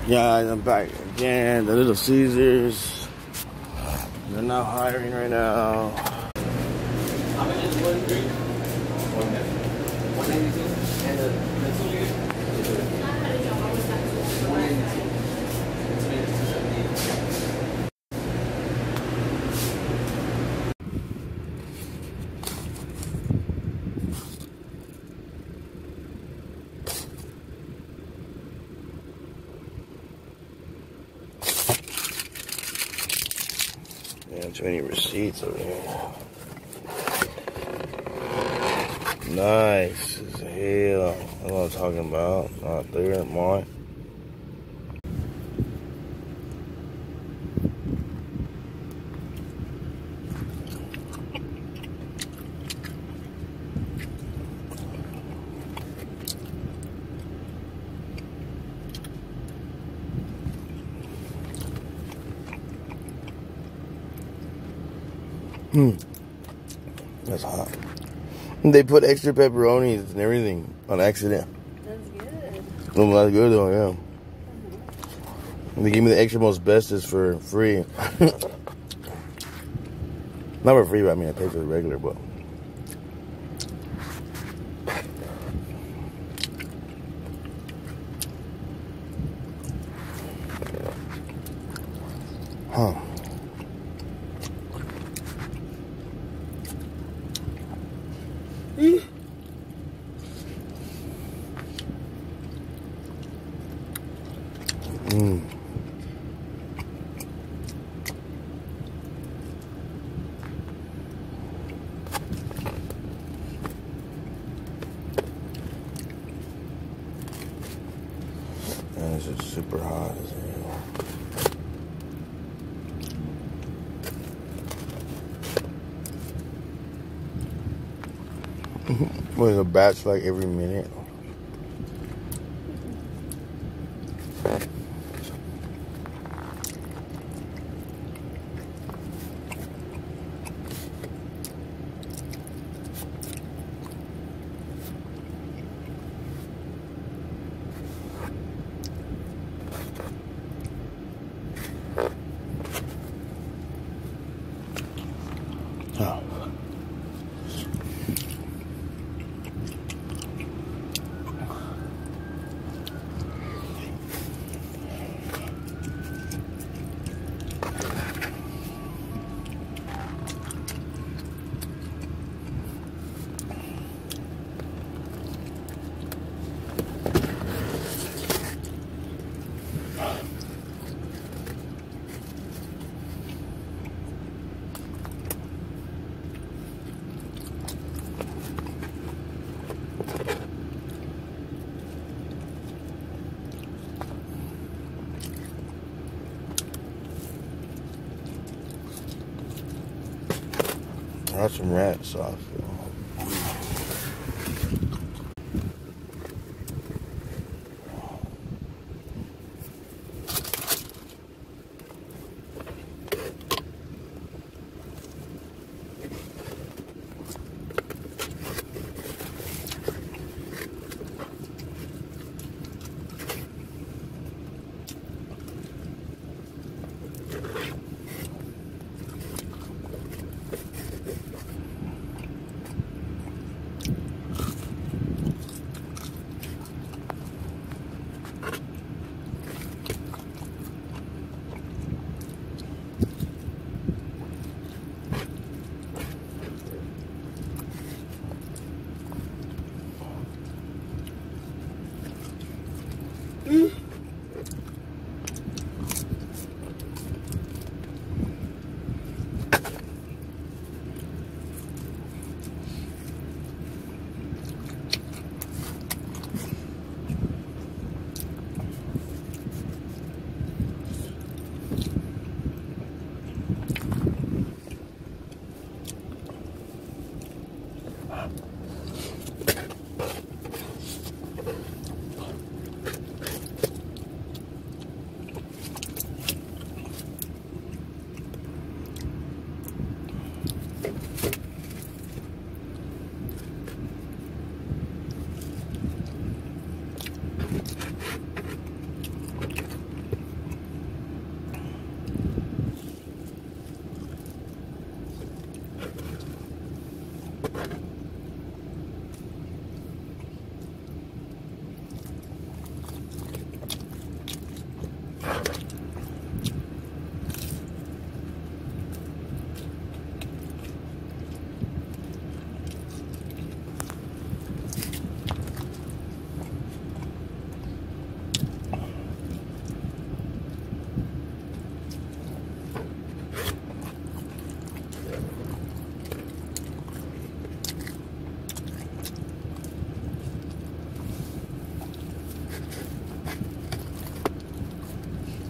Yeah, I'm back again. The Little Caesars. They're not hiring right now. How much is one drink? 192. And the 2 liter? 192. Yeah, too many receipts over here. Nice as hell. That's what I'm talking about. Not there, mine. That's hot. They put extra pepperonis and everything on accident. That's good. Oh, that's good though, yeah. And they gave me the extra most bestest for free. Not for free, but I mean I paid for the regular, but. Huh. And this is super hot as hell. With a batch like every minute. Oh. That's some rat sauce.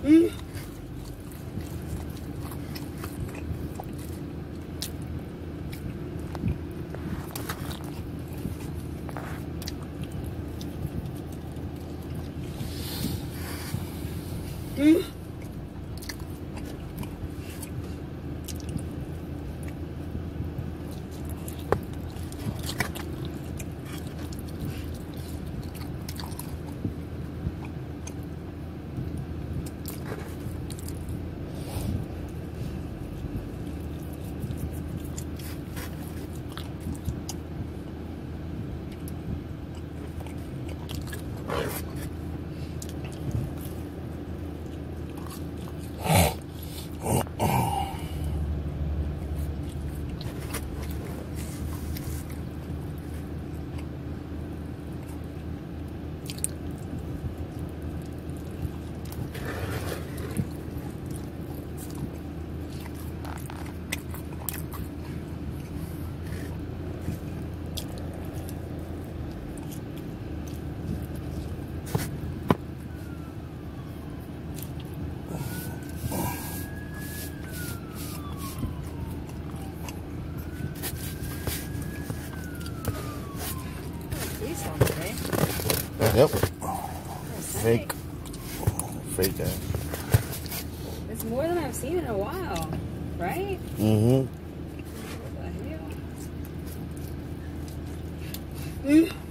Yep. Fake ass. It's more than I've seen in a while, right? Mm-hmm. What the hell?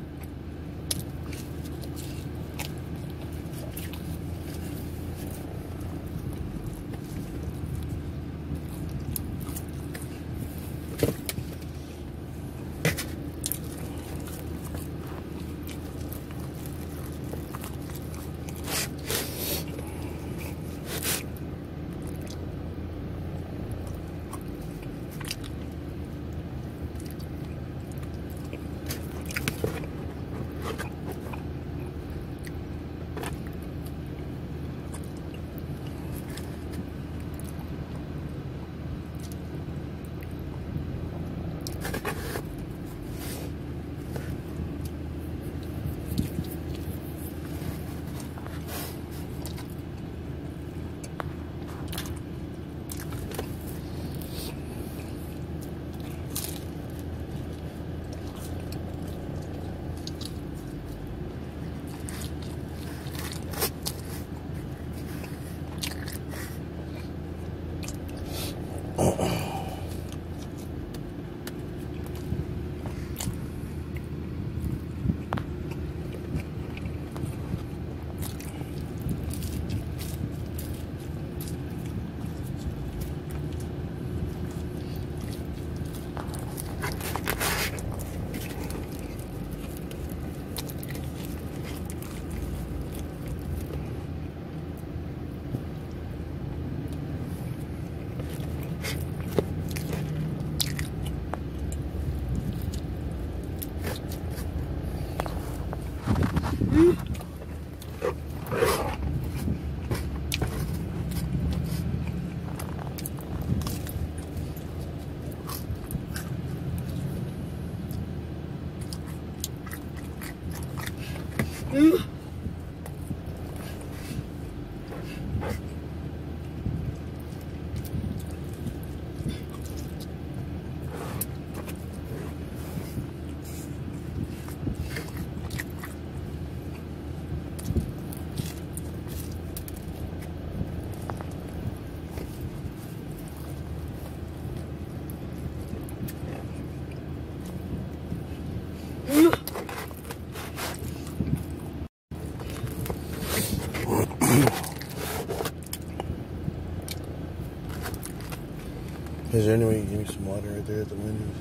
Is there any way you can give me some water right there at the windows?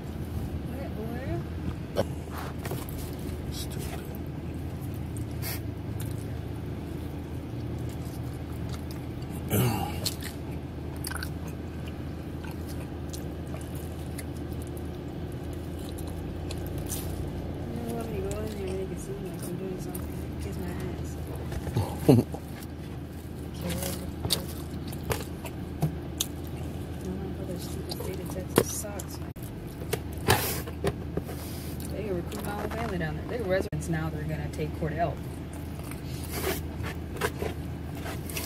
Where? Stupid. Let me go in there and they can see me. I'm doing something. Kiss my ass. Down there. They're residents now. They're gonna take Cordell.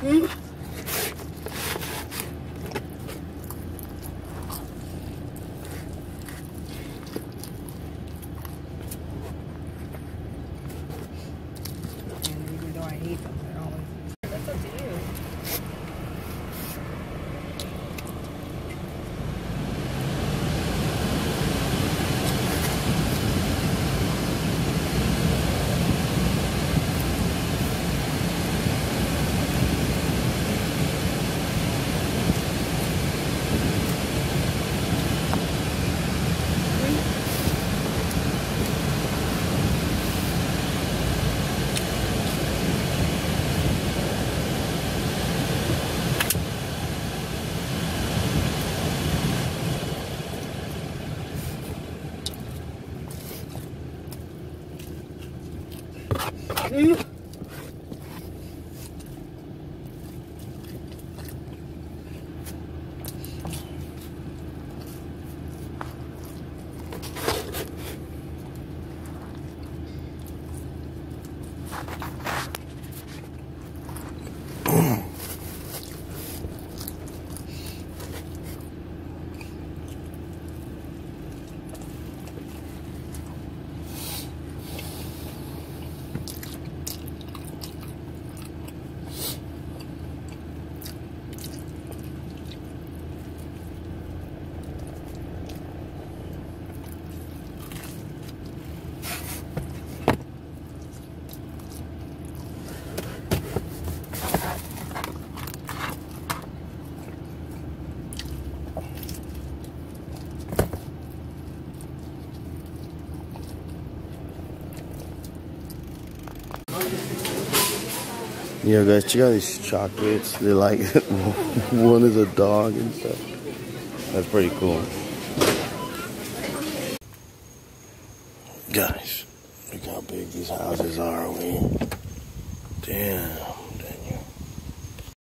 Even though I hate them, they're always. That's up to you. Yeah, guys, check out these chocolates. They're like, one is a dog and stuff. That's pretty cool. Guys, look how big these houses are. Damn.